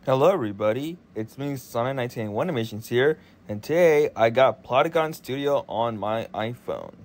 Hello everybody, it's me Sonic 1981 Animations here, and today I got Plotagon Studio on my iPhone.